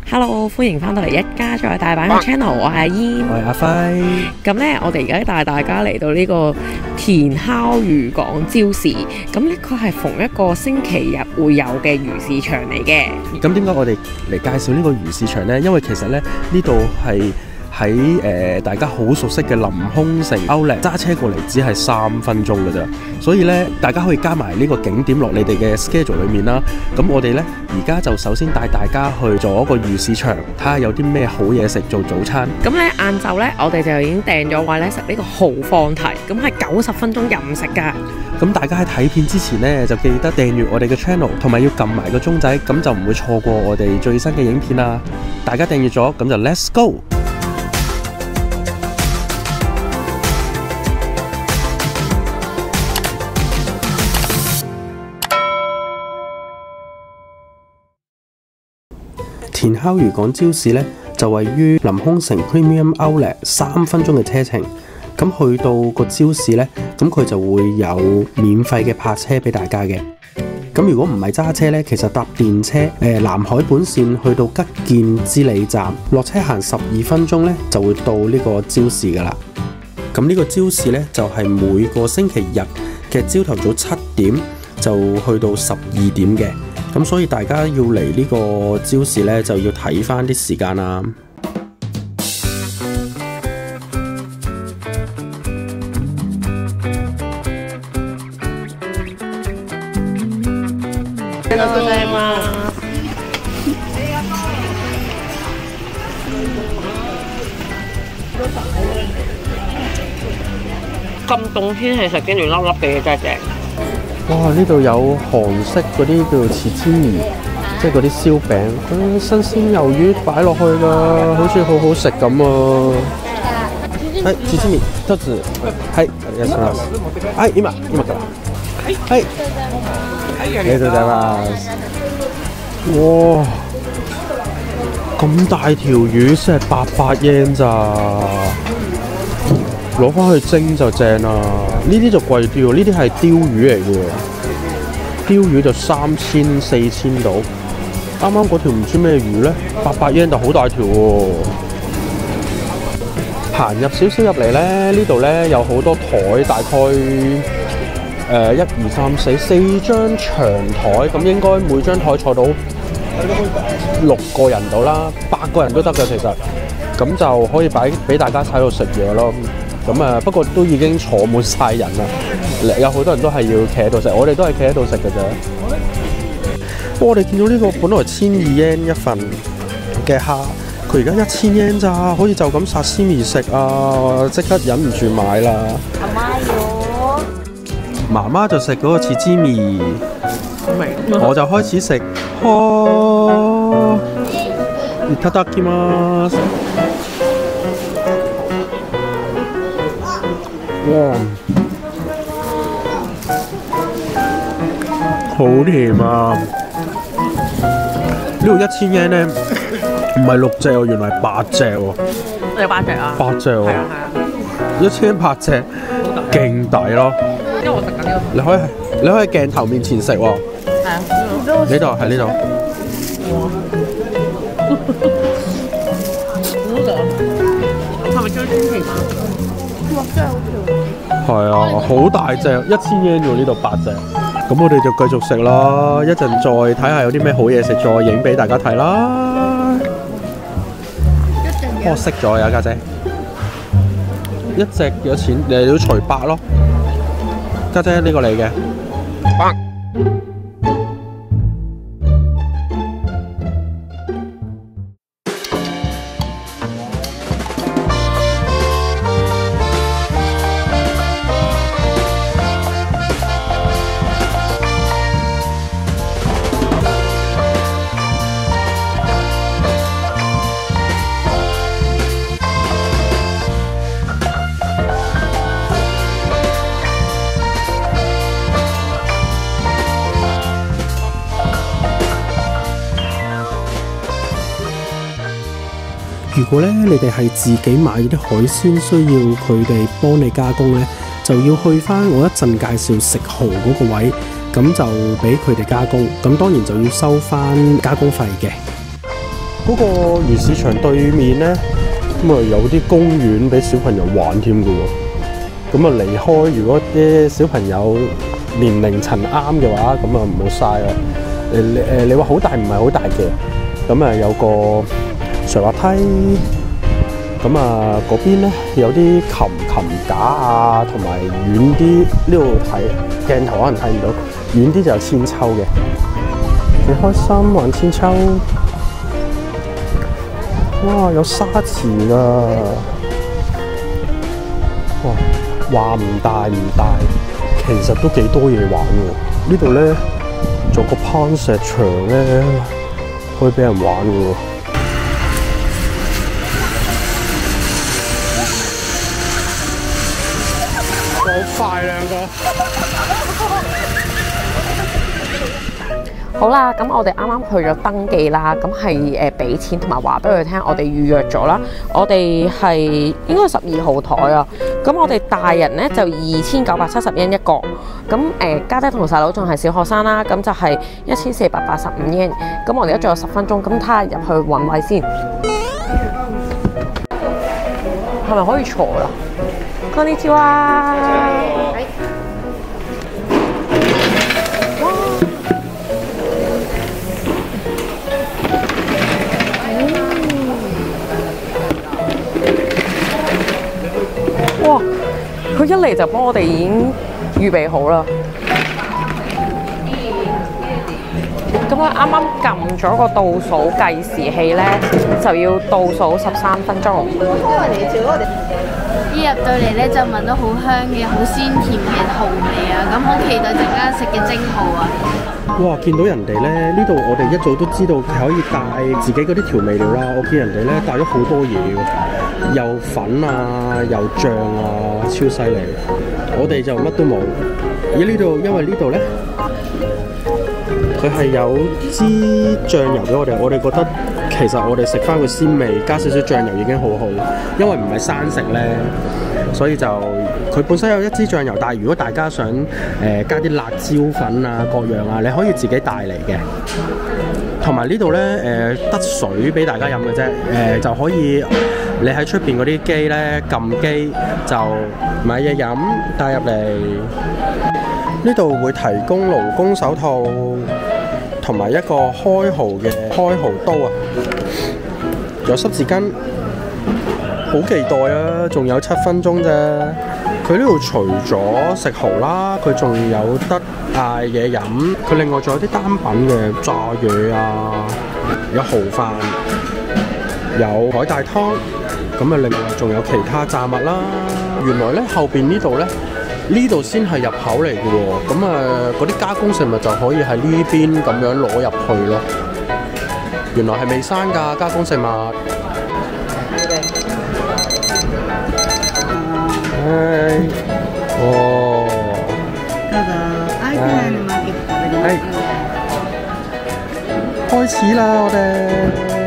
Hello， 歡迎翻到嚟一家在大阪嘅 channel， 我係阿煙， 我係阿輝。 咁呢，我哋而家帶大家嚟到呢個田烤魚港朝市，咁呢，佢係逢一個星期日會有嘅魚市場嚟嘅。 咁點解我哋嚟介紹呢個魚市場呢？因為其實呢度係喺大家好熟悉嘅臨空城Outlet，揸車過嚟只係3分鐘㗎咋，所以呢，大家可以加埋呢個景點落你哋嘅 schedule 裏面啦。咁我哋呢，而家就首先帶大家去做一個魚市場，睇下有啲咩好嘢食做早餐。 咁呢，晏晝呢，我哋就已經訂咗位呢食呢個豪放題，咁係90分鐘任食㗎。 咁大家喺睇片之前呢，就記得訂閱我哋嘅 channel， 同埋要撳埋個鐘仔，咁就唔會錯過我哋最新嘅影片啦。大家訂閱咗，咁就 Let's go！田烤魚港朝市呢，就位於臨空城 Premium Outlet 3分鐘嘅車程。咁去到個朝市呢，咁佢就會有免費嘅泊車俾大家嘅。咁如果唔係揸車呢，其實搭電車南海本線去到吉見之里站落車行12分鐘呢，就會到呢個朝市噶啦。咁呢個朝市呢，就係每個星期日嘅朝頭早7點就去到12點嘅。咁所以大家要嚟呢個朝市呢，就要睇翻啲時間啦。 咁凍天氣食跟住粒粒嘅嘢真係正。 哇！呢度有韓式嗰啲叫做切煎魚，即係嗰啲燒餅，新鮮魷魚擺落去㗎，好似好好食咁啊！係切煎魚一つはいお願いします。はい今からはいありがとうございます。哇！咁大條魚先係800yen咋，攞翻去蒸就正啦。呢啲就貴啲喎，呢啲係鯛魚嚟嘅喎，鯛魚就3000、4000到。啱啱嗰條唔知咩魚咧，800yen就好大條喎。行入少少入嚟咧，呢度咧有好多台，大概1、2、3、4張長台，咁應該每張台坐到6個人到啦，8個人都得嘅其實，咁就可以擺俾大家喺度食嘢咯。咁不過都已經坐滿晒人啦，有好多人都係要企喺度食，我哋都係企喺度食嘅啫。我哋見到呢個本來1200yen一份嘅蝦，佢而家1000yen咋，可以就咁沙西米食啊！即刻忍唔住買啦。媽媽就食嗰個切煎米，我就開始食。いただきます。哇！好甜啊！呢度1000yen咧，唔係6隻喎，原來係8隻喎。 有8隻啊 ？8隻喎。 係啊 ，1800隻，勁抵咯！ 因為我食緊呢個。 你可以鏡頭面前食喎。 係啊。 呢度喺呢度。 係咪張天皮啊？哇！真係好甜。 係啊，好大隻，1000yen喎，呢度8隻。咁我哋就繼續食啦，一陣再睇下有啲咩好嘢食，再影俾大家睇啦。我熄咗呀，家姐。一隻幾多錢？你要除8咯。家姐呢個你嘅。如果咧你哋係自己買啲海鮮，需要佢哋幫你加工咧，就要去翻我一陣介紹食蠔嗰個位，咁就俾佢哋加工，咁當然就要收翻加工費嘅。 嗰個魚市場對面咧，咁啊有啲公園俾小朋友玩添嘅喎。咁啊離開，如果啲小朋友年齡層啱嘅話，咁啊唔好嘥啦。你話好大唔係好大嘅，咁啊有個上滑梯，咁啊嗰邊咧有啲琴架啊，同埋遠啲呢度睇鏡頭可能睇唔到，遠啲就有千秋嘅，幾開心玩千秋。哇！有沙池㗎，哇！話唔大唔大，其實都幾多嘢玩喎。呢度咧做個攀石場咧，可以俾人玩嘅喎。好快兩個！ 好啦，咁我哋啱啱去咗登記啦，咁係俾錢同埋話俾佢聽，我哋預約咗啦。我哋係應該係12號台啊。咁我哋大人呢就2970yen一個，咁家姐同細佬仲係小學生啦，咁就係1485 yen。咁我哋而家仲有10分鐘，咁睇下入去揾位先，係咪可以坐啦？こんにちは。哇！佢一嚟就幫我哋已經預備好啦。咁我啱啱撳咗個倒數計時器咧，就要倒數13分鐘。 一入到嚟咧就聞到好香嘅、好鮮甜嘅蠔味啊！咁好期待陣間食嘅蒸蠔啊！ 哇！見到人哋咧，呢度我哋一早都知道可以帶自己嗰啲調味料啦。我見人哋咧帶咗好多嘢喎，又粉啊，又醬啊，超犀利！我哋就乜都冇。而呢度因為呢度咧，佢係有支醬油俾我哋，我哋覺得其實我哋食翻個鮮味，加少少醬油已經好好，因為唔係生食咧，所以就佢本身有一支醬油，但係如果大家想加啲辣椒粉啊各樣啊，你可以自己帶嚟嘅。同埋呢度咧得水俾大家飲嘅啫，就可以你喺出邊嗰啲機咧撳機就買嘢飲帶入嚟。呢度會提供勞工手套同埋一個開蠔刀啊，有濕紙巾，好期待啊！仲有7分鐘啫。佢呢度除咗食蠔啦，佢仲有得嗌嘢飲。佢另外仲有啲單品嘅炸嘢啊，有蠔飯，有海帶湯，咁啊另外仲有其他炸物啦。原來咧後邊呢度咧。呢度先係入口嚟嘅喎，咁嗰啲加工食物就可以喺呢邊咁樣攞入去咯。原來係未生㗎加工食物。係，哦。係。開始啦，我哋。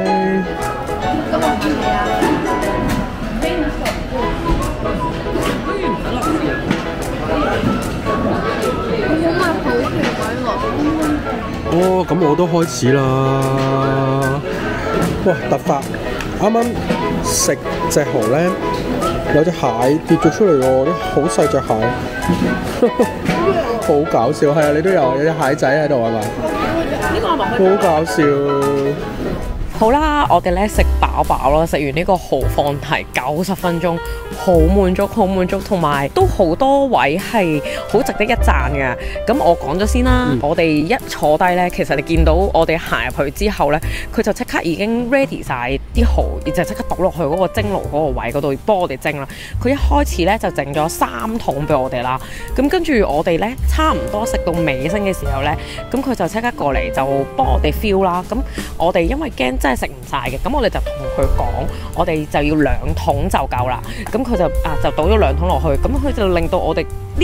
哦，咁我都開始啦！哇，突發！啱啱食隻蠔咧，有隻蟹跌咗出嚟喎，啲好細隻蟹，好搞笑。係啊，你都有隻蟹仔喺度係嘛？呢個係咪？好搞笑！ 好啦，我哋咧食飽飽啦，食完呢個蠔放題90分鐘，好滿足，好滿足，同埋都好多位係好值得一讚嘅。咁我講咗先啦，我哋一坐低咧，其實你見到我哋行入去之後咧，佢就即刻已經 ready 晒啲蠔，然後即刻倒落去嗰個蒸爐嗰個位嗰度幫我哋蒸啦。佢一開始咧就整咗3桶俾我哋啦，咁跟住我哋咧差唔多食到尾聲嘅時候咧，咁佢就即刻過嚟就幫我哋 fill 啦。咁我哋因為驚真係食唔晒嘅，咁我哋就同佢講，我哋就要2桶就夠啦。咁佢就倒咗2桶落去，咁佢就令到我哋呢個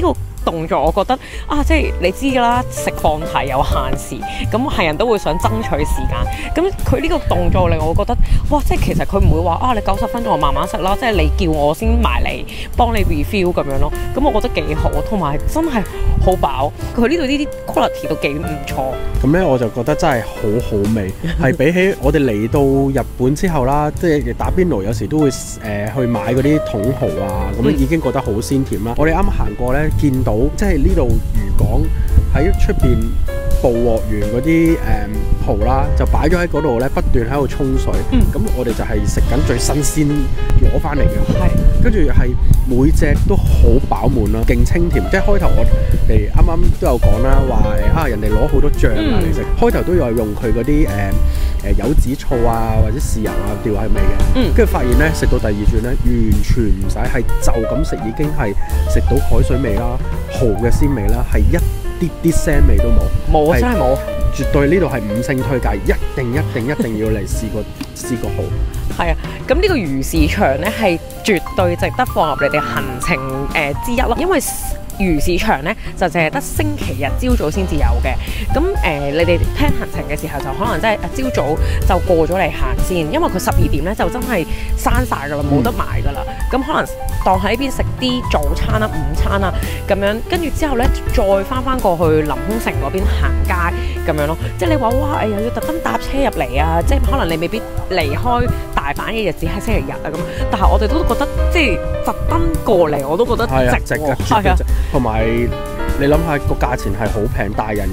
動作，我覺得即係你知㗎啦，食放題有限時，咁係人都會想爭取時間。咁佢呢個動作令我覺得，哇！即係其實佢唔會話你90分鐘我慢慢食啦，即係你叫我先埋嚟幫你 refill 咁樣咯。咁我覺得幾好，同埋真係好飽。佢呢度呢啲 quality 都幾唔錯。 咁咧我就覺得真係好味，係比起我哋嚟到日本之後啦，即係打邊爐有時都會去買嗰啲桶蠔啊，咁已經覺得好鮮甜啦。我哋啱啱行過咧，見到即係呢度漁港喺出邊捕獲完嗰啲蠔啦，就擺咗喺嗰度咧，不斷喺度沖水。咁我哋就係食緊最新鮮攞翻嚟嘅，跟住係每隻都好飽滿啦，勁清甜。即係開頭我哋啱啱都有講啦，話人哋攞好多醬啊嚟食，開頭都有用佢嗰啲柚子醋啊或者豉油啊調係味嘅，跟住發現咧食到第二轉咧，完全唔使，係就咁食已經係食到海水味啦、蠔嘅鮮味啦，係一啲腥味都冇， 真係冇。 絕對呢度係5星推介，一定要嚟試過蠔。 係啊，咁呢個魚市場咧係絕對值得放入你哋行程之一咯，因為魚市場咧就淨係得星期日朝早先至有嘅。咁你哋聽行程嘅時候就可能真係朝早就過咗嚟行先，因為佢12點咧就真係閂晒㗎啦，冇得買㗎啦。咁可能當喺呢邊食啲早餐啦、午餐啦咁樣，跟住之後咧再翻過去臨空城嗰邊行街咁樣咯。即係你話哇，又要特登搭車入嚟啊！即係可能你未必離開大阪嘅日子係星期日啊咁，但係我哋都覺得即係特登過嚟我都覺得值喎，係啊。 同埋你諗下個價錢係好平，大人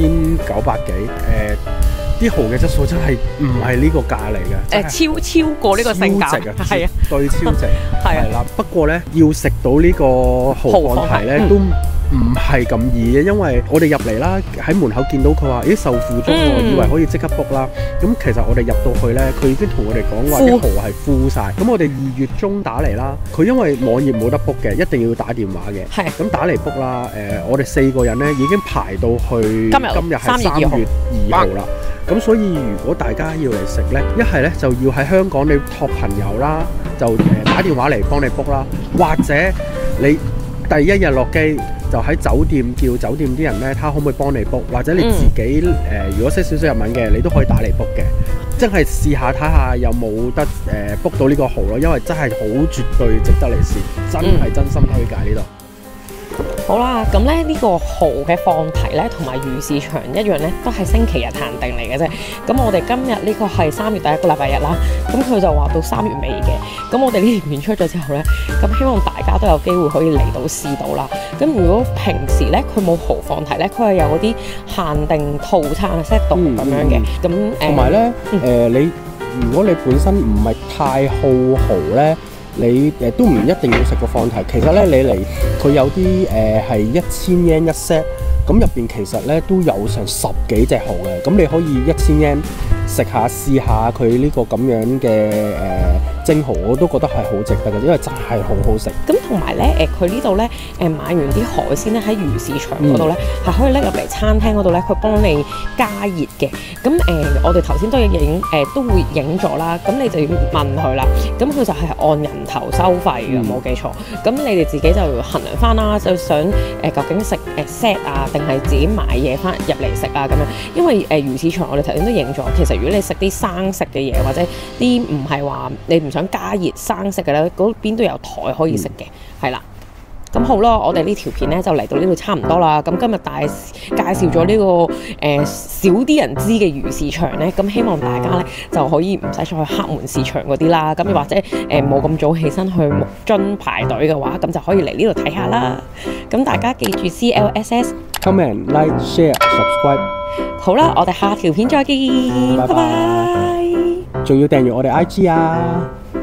2900幾，啲蠔嘅質素真係唔係呢個價嚟嘅， 超過呢個性價， 係啊，絕對超值， 係啦。不過咧要食到呢個蠔放題咧都唔係咁易嘅，因為我哋入嚟啦，喺門口見到佢話，咦售付中喎，以為可以即刻 book 啦。咁其實我哋入到去咧，佢已經同我哋講話啲蠔係 full 晒。咁我哋2月中打嚟啦，佢因為網頁冇得 book 嘅，一定要打電話嘅。 係。咁打嚟 book 啦，我哋4個人咧已經排到去今日係3月2號啦。咁所以如果大家要嚟食咧，一係咧就要喺香港你託朋友啦，就打電話嚟幫你 book 啦，或者你第一日落機。就喺酒店叫酒店啲人咧，睇下可唔可以幫你 book， 或者你自己如果識少少日文嘅，你都可以打嚟 book 嘅。真係試下睇下有冇得book 到呢個蠔咯，因為真係好絕對值得嚟試，真係真心推介呢度。 好啦，咁咧呢個蠔嘅放題咧，同埋魚市場一樣咧，都係星期日限定嚟嘅啫。咁我哋今日呢個係3月第1個禮拜日啦，咁佢就話到3月尾嘅。咁我哋呢條片出咗之後咧，咁希望大家都有機會可以嚟到試到啦。咁如果平時咧佢冇蠔放題咧，佢係有嗰啲限定套餐 set 咁樣嘅。咁同埋咧你如果你本身唔係太好蠔咧。你都唔一定要食個放題，其實咧你嚟佢有啲係1000 yen 一 set，咁入邊其實咧都有成10幾隻蠔嘅，咁你可以1000 yen食下試下佢呢個咁樣嘅蒸蠔，我都覺得係好值得嘅，因為真係好好食。 咁同埋咧佢呢度咧買完啲海鮮咧喺魚市場嗰度咧係可以拎入嚟餐廳嗰度咧，佢幫你加熱嘅。咁我哋頭先都有都會影咗啦，咁你就要問佢啦。咁佢就係按人頭收費嘅，冇記錯。咁你哋自己就衡量翻啦，就想究竟食set 啊，定係自己買嘢翻入嚟食啊咁樣。因為魚市場我哋頭先都影咗，其實如果你食啲生食嘅嘢，或者啲唔係話你唔想加熱生食嘅咧，嗰邊都有台可以食嘅，係啦。咁好啦，我哋呢條片咧就嚟到呢度差唔多啦。咁今日介紹咗呢個少啲人知嘅魚市場咧，咁希望大家咧就可以唔使再去黑門市場嗰啲啦。咁或者冇咁早起身去木津排隊嘅話，咁就可以嚟呢度睇下啦。咁大家記住 CLSS、comment、 like、share、subscribe。 好啦，我哋下條片再見，拜拜。 仲要訂閱我哋 IG 啊！